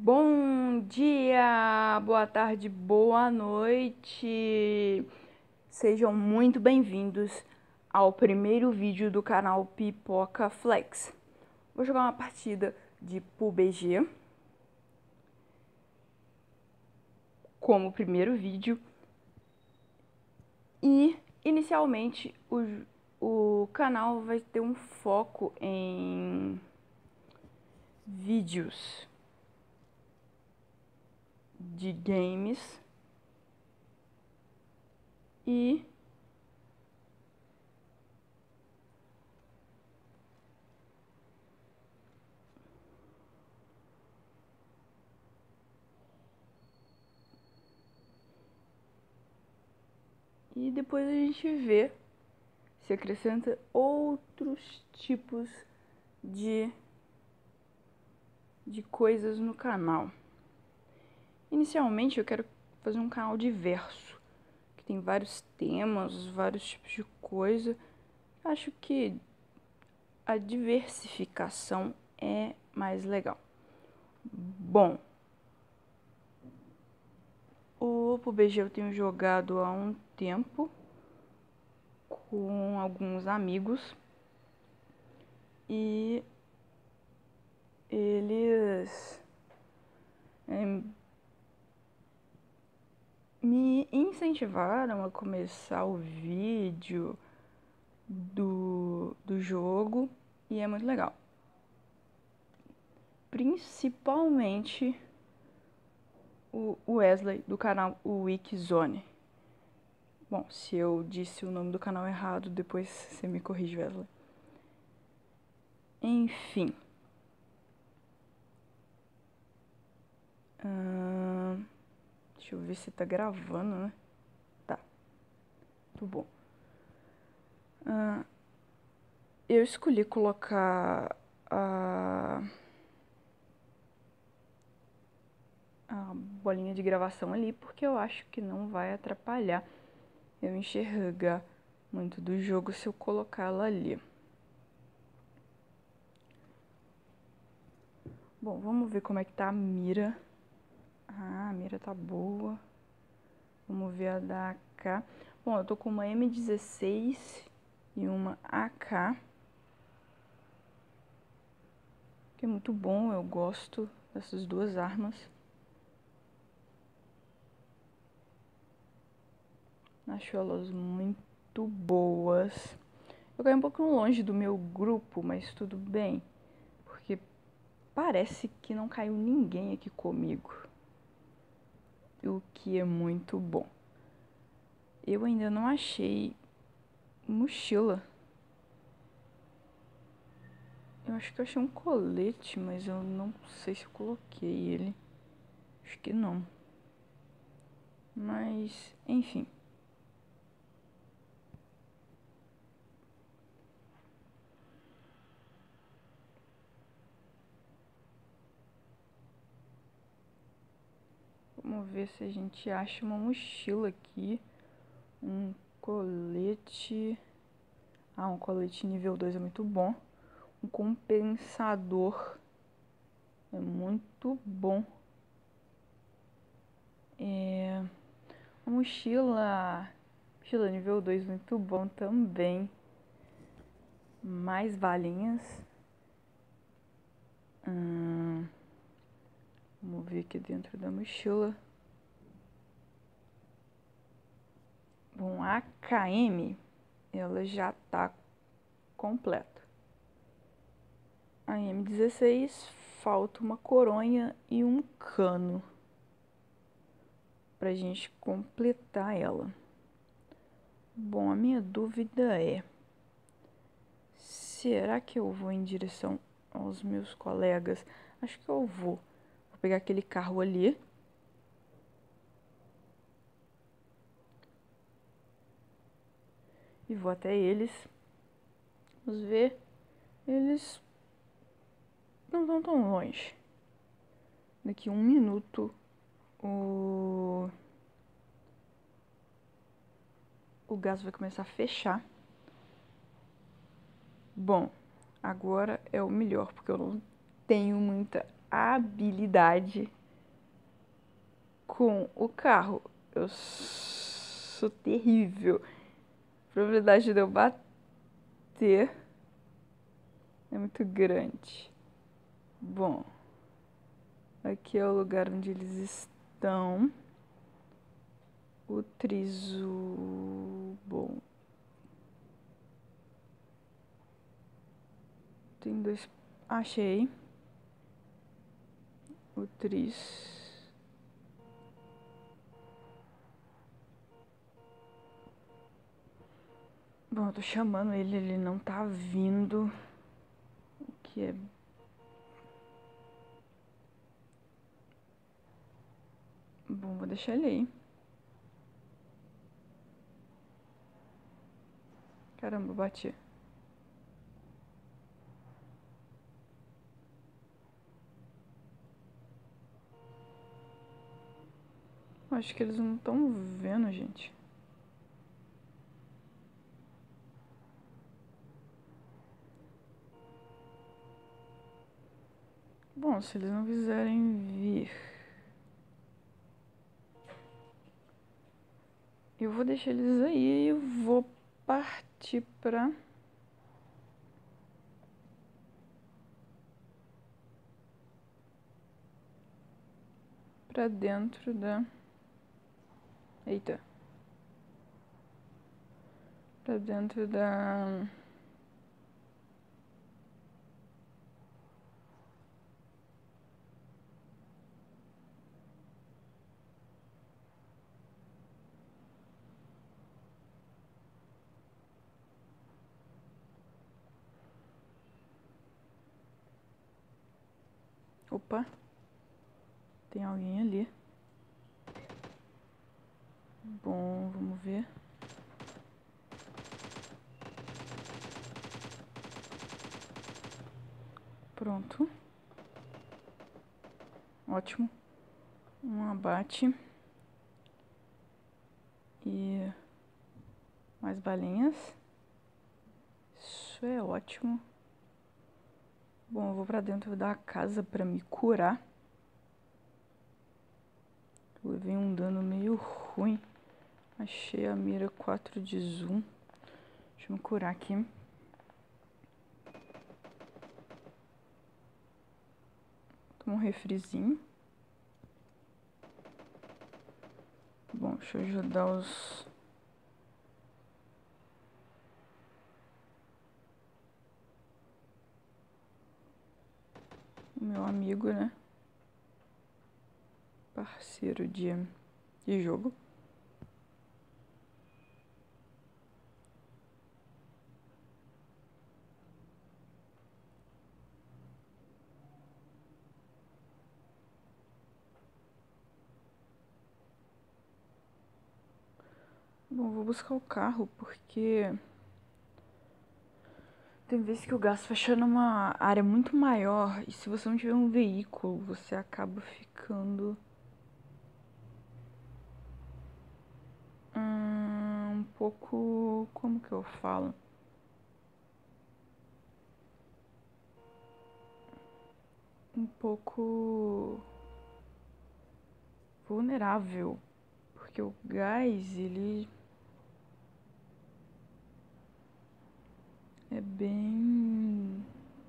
Bom dia, boa tarde, boa noite. Sejam muito bem-vindos ao primeiro vídeo do canal Pipoca Flex. Vou jogar uma partida de PUBG como primeiro vídeo. E, inicialmente, o canal vai ter um foco em vídeos de games e depois a gente vê se acrescenta outros tipos de coisas no canal. Inicialmente eu quero fazer um canal diverso, que tem vários temas, vários tipos de coisa. Acho que a diversificação é mais legal. Bom, o PUBG eu tenho jogado há um tempo com alguns amigos e eles me incentivaram a começar o vídeo do jogo e é muito legal. Principalmente o Wesley do canal Wikizone. Bom, se eu disse o nome do canal errado, depois você me corrige, Wesley. Enfim. Deixa eu ver se tá gravando, né? Tá. Muito bom. Eu escolhi colocar a bolinha de gravação ali porque eu acho que não vai atrapalhar eu enxergar muito do jogo se eu colocar ela ali. Bom, vamos ver como é que tá a mira. Ah, a mira tá boa. Vamos ver a da AK. Bom, eu tô com uma M16 e uma AK, que é muito bom, eu gosto dessas duas armas. Acho elas muito boas. Eu caí um pouco longe do meu grupo, mas tudo bem, porque parece que não caiu ninguém aqui comigo, o que é muito bom. Eu ainda não achei mochila. Eu acho que eu achei um colete, mas eu não sei se eu coloquei ele. Acho que não. Mas, enfim. Vamos ver se a gente acha uma mochila aqui. Um colete. Ah, um colete nível 2 é muito bom. Um compensador é muito bom. Uma mochila nível 2 muito bom também. Mais balinhas. Vamos ver aqui dentro da mochila. Bom, a AKM, ela já tá completa. A M16 falta uma coronha e um cano pra gente completar ela. Bom, a minha dúvida é: será que eu vou em direção aos meus colegas? Acho que eu vou. Vou pegar aquele carro ali. E vou até eles. Vamos ver. Eles não estão tão longe. Daqui 1 minuto o gás vai começar a fechar. Bom, agora é o melhor, porque eu não tenho muita habilidade com o carro. Eu sou terrível. A probabilidade de eu bater é muito grande. Bom, aqui é o lugar onde eles estão. O triso... Bom... Tem dois... Achei. O tris... Bom, eu tô chamando ele não tá vindo. O que é... Bom, vou deixar ele aí. Caramba, bati. Acho que eles não estão vendo, gente. Bom, se eles não quiserem vir... Eu vou deixar eles aí e vou partir pra dentro da... Eita. Pra dentro da... Opa. Tem alguém ali. Bom, vamos ver. Pronto. Ótimo. Um abate. E mais balinhas. Isso é ótimo. Bom, eu vou pra dentro da casa pra me curar. Eu levei um dano meio ruim. Achei a mira 4 de zoom. Deixa eu me curar aqui. Toma um refrizinho. Bom, deixa eu ajudar os... O meu amigo, né? Parceiro de jogo. Bom, vou buscar o carro porque tem vezes que o gás fecha numa área muito maior e se você não tiver um veículo, você acaba ficando um pouco... Como que eu falo? Um pouco vulnerável, porque o gás, ele é bem...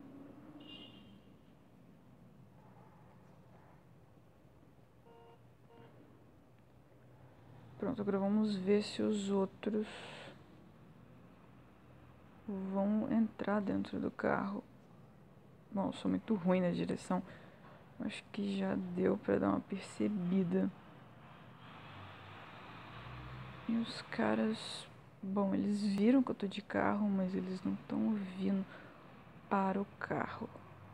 Pronto, agora vamos ver se os outros vão entrar dentro do carro. Bom, eu sou muito ruim na direção. Acho que já deu pra dar uma percebida. E os caras... Bom, eles viram que eu tô de carro, mas eles não estão vindo para o carro.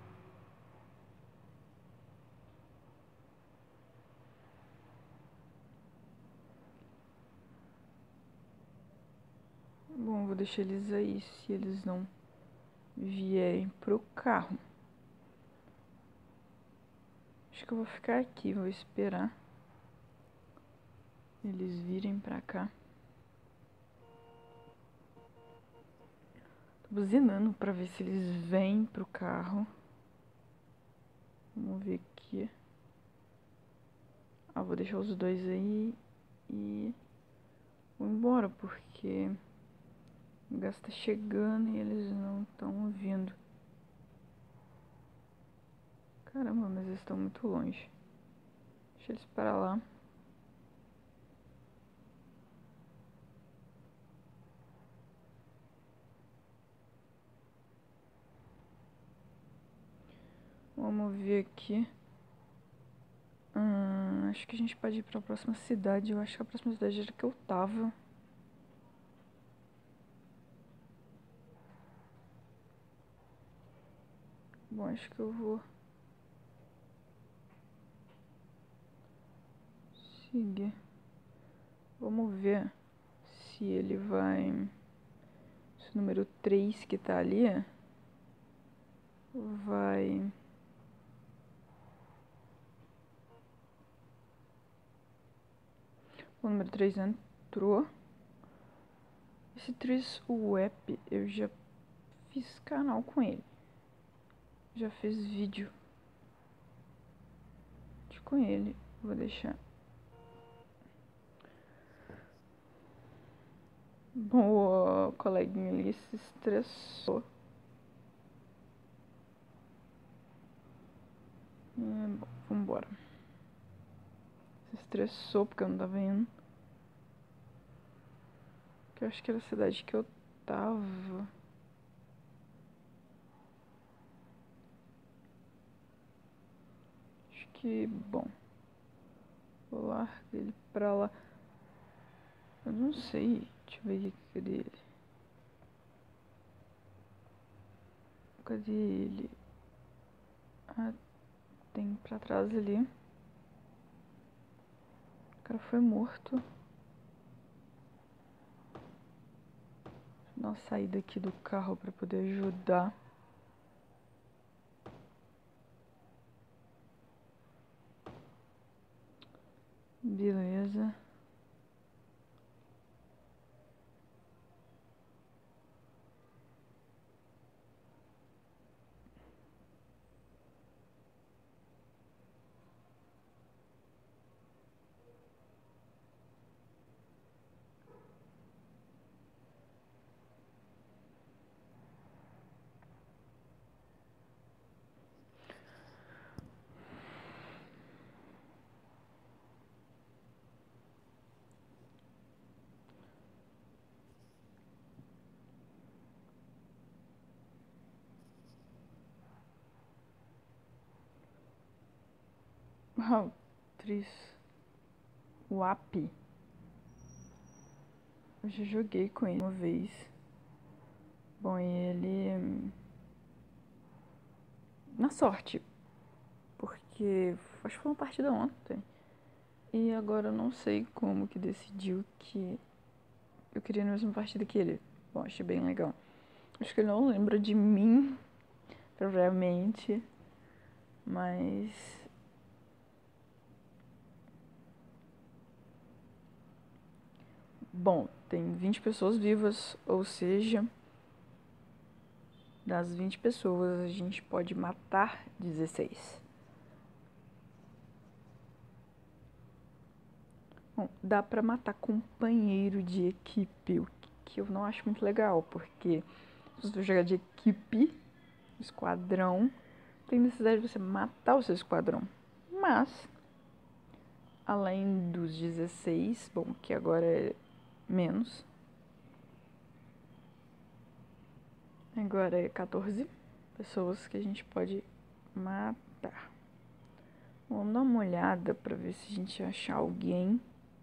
Bom, vou deixar eles aí se eles não vierem pro carro. Acho que eu vou ficar aqui, vou esperar eles virem pra cá. Tô buzinando pra ver se eles vêm pro carro. Vamos ver aqui. Vou deixar os dois aí e vou embora, porque o gás tá chegando e eles não estão vindo. Caramba, mas eles estão muito longe. Deixa eles para lá. Vamos ver aqui. Acho que a gente pode ir pra próxima cidade. Eu acho que a próxima cidade era que eu tava. Bom, acho que eu vou seguir. Vamos ver se ele vai... Esse número 3 que tá ali vai... O número 3 entrou. Esse 3, o app, eu já fiz canal com ele. Já fiz vídeo com ele. Vou deixar. Bom, o coleguinha ali se estressou. Bom, vambora. Se estressou porque eu não tava indo. Que eu acho que era a cidade que eu tava. Acho que, bom. Vou largar ele pra lá. Eu não sei. Deixa eu ver aqui. Cadê ele? Cadê ele? Tem pra trás ali. O cara foi morto. Vou dar uma saída aqui do carro pra poder ajudar. Beleza. Tris. O app. Eu já joguei com ele uma vez. Bom, ele... Na sorte. Porque acho que foi uma partida ontem. E agora eu não sei como que decidiu que eu queria a mesma partida que ele. Bom, achei bem legal. Acho que ele não lembra de mim, provavelmente. Mas... Bom, tem 20 pessoas vivas, ou seja... Das 20 pessoas, a gente pode matar 16. Bom, dá pra matar companheiro de equipe, o que eu não acho muito legal, porque se você jogar de equipe, esquadrão, tem necessidade de você matar o seu esquadrão. Mas, além dos 16, bom, que agora é menos, agora é 14 pessoas que a gente pode matar. Vamos dar uma olhada pra ver se a gente achar alguém.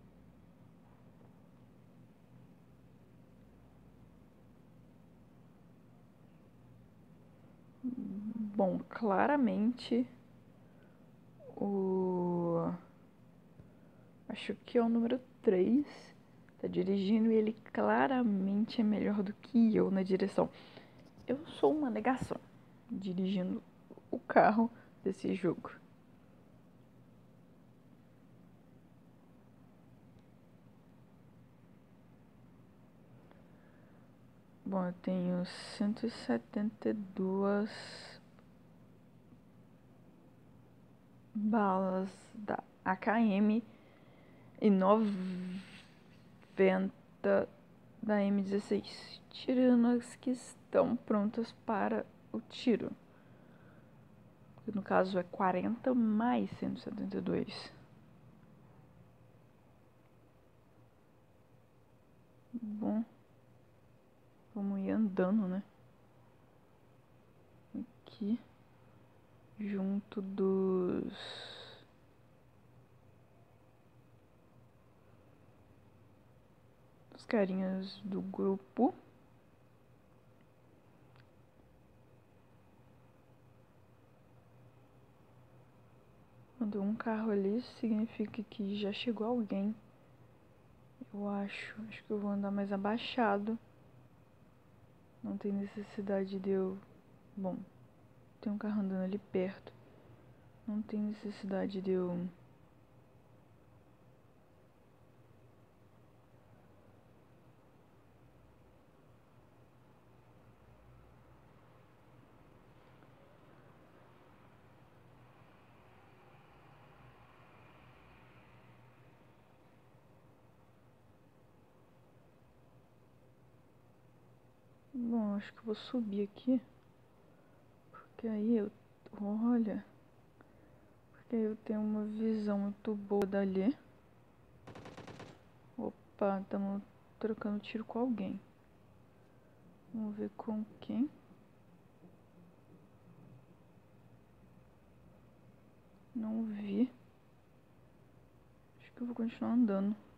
Bom, claramente acho que é o número 3 tá dirigindo e ele claramente é melhor do que eu na direção. Eu sou uma negação dirigindo o carro desse jogo. Bom, eu tenho 172 balas da AKM e 90 da M16, tirando as que estão prontas para o tiro. Que no caso é 40 mais 172. Bom, vamos ir andando, né? Aqui, junto dos carinhas do grupo. Quando um carro ali, significa que já chegou alguém. Eu acho que eu vou andar mais abaixado. Não tem necessidade de eu... Bom, tem um carro andando ali perto. Não tem necessidade de eu... Bom, acho que eu vou subir aqui. Porque aí eu... Olha... Porque aí eu tenho uma visão muito boa dali. Opa, estamos trocando tiro com alguém. Vamos ver com quem. Não vi. Acho que eu vou continuar andando.